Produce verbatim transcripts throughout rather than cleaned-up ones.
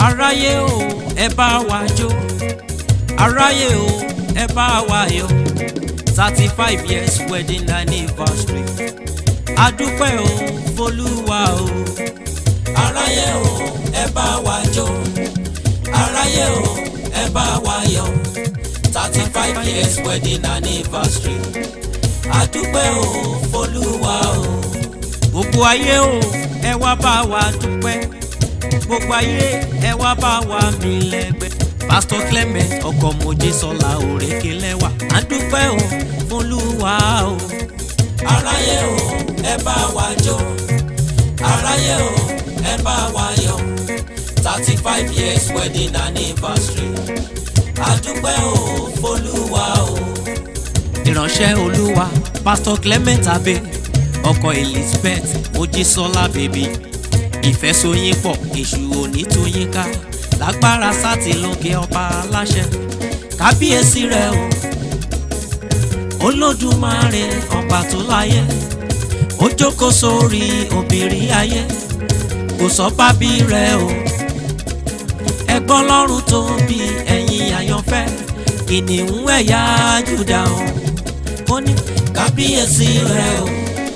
aráyé o ẹ bá wa jó, aráyé o ẹ bá wa yọ̀, thirty five years wedding anniversary. Adúpẹ́ o f'Olúwa o. Aráyé o ẹ bá wa jó, aráyé o ẹ bá wa yọ̀, thirty five years wedding anniversary. Adúpẹ́ o f'Olúwa o. Gbogbo ayé o ẹ wá bá wa dúpẹ́, gbogbo ayé ẹ wá bá wa mí lẹ́gbẹ́. Pastor Clement ọkọ Mojísọ́lá Òrékelẹ́wà. Adúpẹ́ o f'Olúwa o. Aráyé o ẹ bá wa jó, aráyé o ẹ bá wa yọ̀, thirty five years wedding anniversary. Adúpẹ́ o f'Olúwa o. Ìránṣẹ́ Olúwa Pastor Clement Abe ọkọ Elizabeth Mojísọ́lá bèbí. Ìfẹ́ sóyín pọ̀ èṣù òní tó yín ká, lágbára sátì lókè ọba aláṣẹ. Kábíyèsí rẹ o Olódùmarè ọba tó láyé, ó jókòó sórí òbírí ayé, kò sọ bábí rẹ o. Ẹgbọ́n lọ́run tó bí ẹ̀yin àyànfẹ́, kìnìún ẹ̀yà Júdà o. Ó ní kábíyèsí rẹ o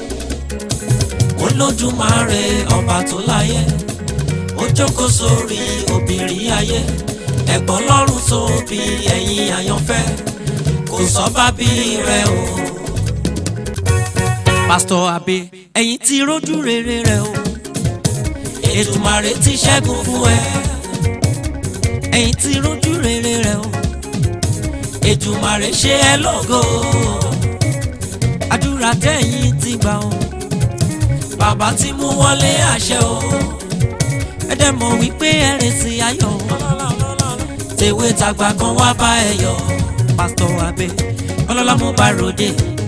Olódùmarè ọba tó láyé, ó jókòó sórí òbírí ayé, ẹgbọ́n lọ́run tó bí ẹ̀yin àyànfẹ́, kò sọ bábí rẹ o. Pastor Abe ẹ̀yin ti rójú rere rẹ o, Èdùmàrè ti ṣẹ́gun fún ẹ. Ẹ̀yin ti rójú rere rẹ o, Èdùmàrè ṣe ẹ lógo. Àdúrà tẹ̀yin ti gbà o, bàbá ti mú wọlé àṣẹ o. Ẹ dẹ̀ mọ̀ wípé ẹ retí ayọ̀, tèwe tàgbà kan wá bá ẹ yọ̀. Pastor Abe ọlọ́lá mo bá ròde,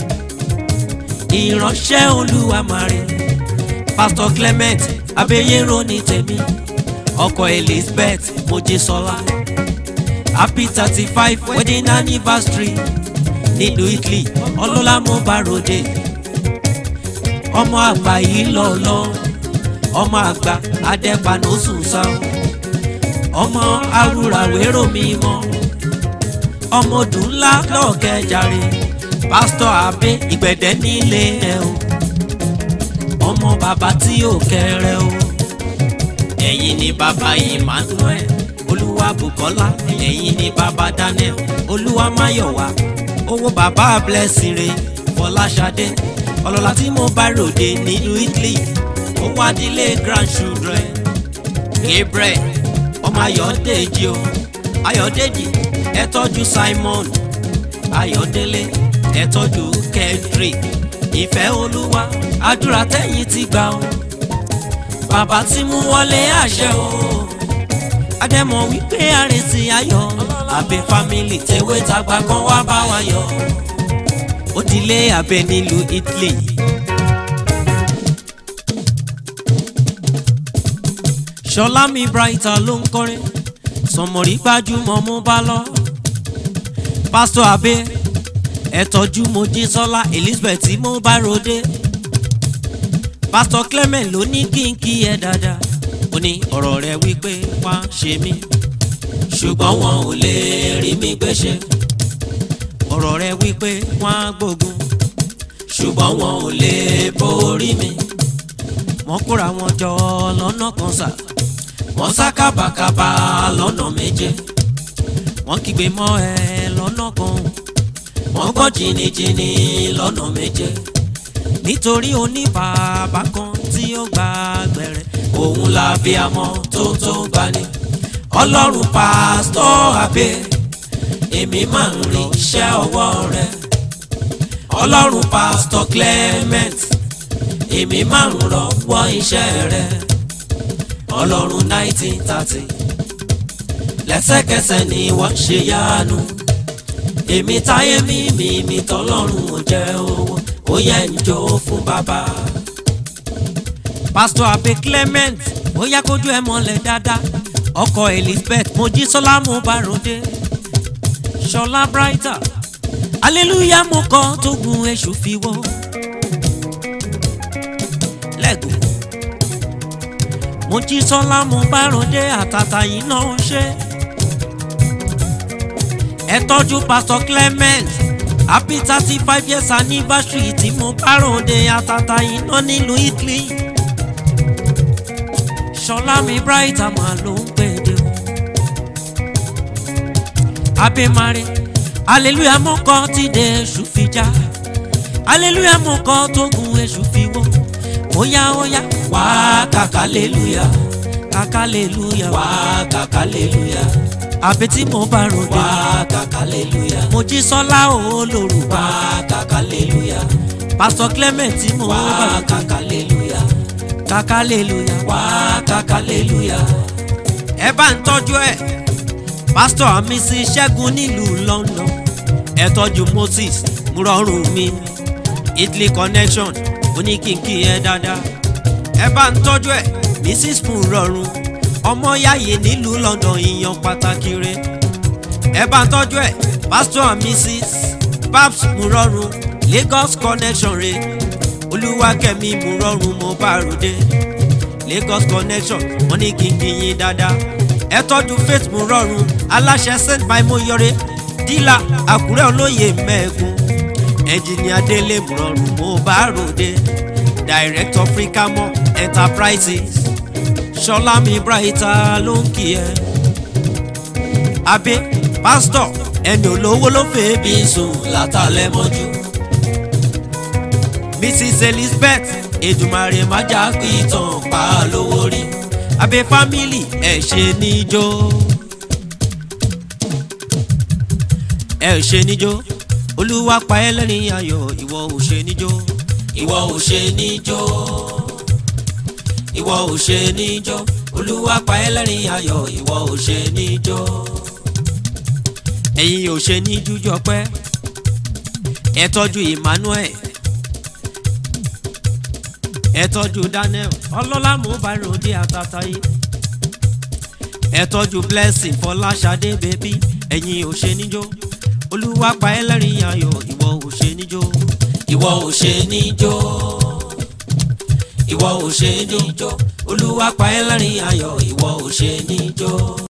ìránṣẹ́ Olúwa màrí. Pastor Clement Abeyero ní tèmi, ọkọ Elizabeth Mojísọ́lá. Happy thirty five wedding anniversary nílùú Italy, ọlọ́lá mo bá ròde. Ọmọ àgbà yìí lọ́lọ́, ọmọ àgbà adẹ́panósùn sáà, ọmọ arúrawérò mímọ́, ọmọ ọdún ńlá lọ́ọ̀kẹ́jàre. Pastor Abe ìgbẹ̀dẹ̀ nílé ẹ o, ọmọ bàbá tí ò kẹrẹ o. Ẹ̀yin ni bàbá Emmanuel Olúwabùkọ́lá, ẹ̀yin ni bàbá Daniel Olúwamáyọ̀wá, owó bàbá Blessing re Fọláṣadé. Ọlọ́lá tí mo bá ròde nílùú Italy, ó wá dílé grandchildren. Gabriel ọmọ Ayọ̀dèjì o, Ayọ̀dèjì ẹ tọ́jú Simon, Ayọ̀délé ẹ tọ́jú Kendrick. Ìfẹ́ Olúwa àdúrà tẹ̀yin ti gbà o, bàbá ti mú wọlé àṣẹ o. Adẹ́mọ̀ wípé àrètí ayọ̀, Abe family tèwe tàgbà kan wá bá wa yọ̀. Ó dilé Abe nílùú Italy. SHOLABRIGHTER ló ń kọrin, Sọmọrí gbajúmọ̀ mú bá lọ. Pastor Abe ẹ tọ́jú Mojísọ́lá Elizabeth tí mo bá ròde. Pastor Clement ló ní kí n kí ẹ dáadáa, ó ní ọ̀rọ̀ rẹ̀ wípé wá ṣe mí, ṣùgbọ́n wọn ò lè rí mi gbéṣẹ́. Ọ̀rọ̀ rẹ̀ wípé wá gbógun, ṣùgbọ́n wọn ò lè borí mi. Wọ́n kóra wọn jọ lọ́nà kan sá, wọ́n sá kábàkábà lọ́nà méje. Wọ́n kígbe mọ́ ẹ lọ́nà kan, wọ́n gbọ́ jìnnìjìnnì lọ́nà méje. Nítorí oní bàbá kan tí ó gba gbẹ̀rẹ̀, òun l'abiyamọ tó tó gbani. Ọlọ́run Pastor Abe, èmi máa ń rí iṣẹ́ ọwọ́ rẹ̀. Ọlọ́run Pastor Clement, èmi máa ń rọ́wọ́ iṣẹ́ rẹ̀. Ọlọ́run nineteen thirty, lẹ́sẹ̀kẹsẹ̀ ni wọ́n ṣe yánu. Èmi táyé mi mi mi tọ́lọ́run ò jẹ́ owó, ó yẹ ń jó fún bàbá. Pastor Abe Clement ó yá kójú ẹ mọ́lẹ̀ dáadáa, ọkọ Elizabeth Mojísọ́lá mo bá ròde. SHOLABRIGHTER hallelujah mo kọ́ tó gun èṣù fi wọ́. Lẹ́gùn Mojísọ́lá mo bá ròde àtàtà yìí náà ń ṣe. Ẹ tọ́jú Pastor Clement, happy thirty five years anniversary tí mo bá ròde àtàtà yìí náà nílùú Italy. SHOLABRIGHTER máa ló ń pèdè o. Abe Mare, hallelujah mo kọ́ ti dé èṣù fi já. Hallelujah mo kọ́ tó gun èṣù fi wó. Oya oya wá kàkà hallelujah, kàkà hallelujah, wá kàkà hallelujah. Àbí tí mo bá ròde wá kàkà hallelujah. Mojísọ́lá olóru wá kàkà hallelujah. Pastor Clement tí mo bá ròde wá kàkà hallelujah, kàkà hallelujah, wá kàkà hallelujah. Ẹ bá ń tọ́jú ẹ̀ Pastor and Missus Ṣẹ́gun nílùú London. Ẹ tọ́jú Moses múrọ̀rùn mi Italy connection oníkìkì ẹ dáadáa. Ẹ bá ń tọ́jú ẹ̀ Missus múrọ̀rùn ọmọ yáyé nílùú London ìyàn pàtàkì rẹ̀. Ẹ bá ń tọ́jú ẹ̀ Pastor and Missus Babs múrọ̀rùn Lagos connection rẹ̀. Olúwakẹ́mi múrọ̀rùn mo bá ròde Lagos connection oníkìkì yín dáadáa. Ẹ tọ́jú Faith múrọ̀rùn aláṣẹ Saint by Moyore dílà Àkúrẹ́ olóyè mẹ́ẹ̀gùn. Engineer Délé múrọ̀rùn mo bá ròde Director Africamo Enterprises. SHOLABRIGHTER ló ń kí ẹ. Abe Pastor ẹni olówó ló fẹ́ bí sùn látàlẹ́ mọ́jú. Missus Elizabeth Èdùmàrè má já pìtàn pa lówó rí. Abe family ẹ ṣe níjó, ẹ ṣe níjó. Olúwa pa ẹ́ lẹ́rìn ayọ̀ ìwọ ò ṣe níjó, ìwọ ò ṣe níjó, ìwọ ò ṣe níjó. Olúwa pa ẹ́ lẹ́rìn ayọ̀ ìwọ ò ṣe níjó. Ẹ̀yin ò ṣe ní jújọ pẹ́. Ẹ tọ́jú Emmanuel, ẹ tọ́jú Daniel ọlọ́lá mo bá ròde àtàtà yìí. Ẹ tọ́jú Blessing Fọláṣadé bébí. Ẹ̀yin ò ṣe níjó. Olúwa pa ẹ́ lẹ́rìn ayọ̀ ìwọ ò ṣe níjó, ìwọ ò ṣe níjó, ìwọ ò ṣe níjó. Olúwa pa ẹ́ lẹ́rìn ayọ̀ ìwọ ò ṣe níjó.